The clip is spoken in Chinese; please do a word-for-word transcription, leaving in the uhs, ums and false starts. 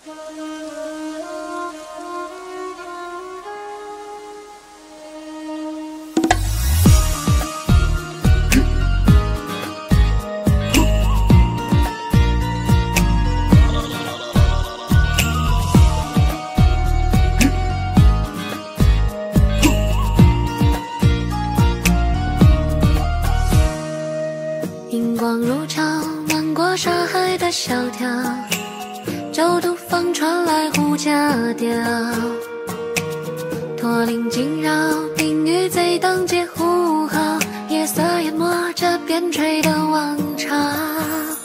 银光如潮，漫过沙海的小条，旧土方传来胡家调。驼铃惊扰，冰雨贼当街呼号，夜色淹没着边陲的王朝。